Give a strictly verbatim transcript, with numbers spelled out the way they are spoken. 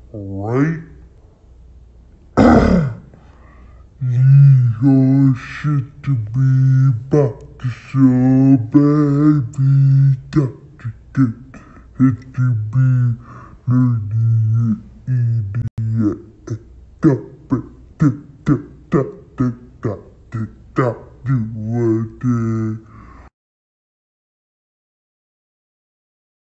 right? You should be back to so baby. Got to get it to be nerdy idiot. Stop it. Da, da, da, da, da, da, da, do it.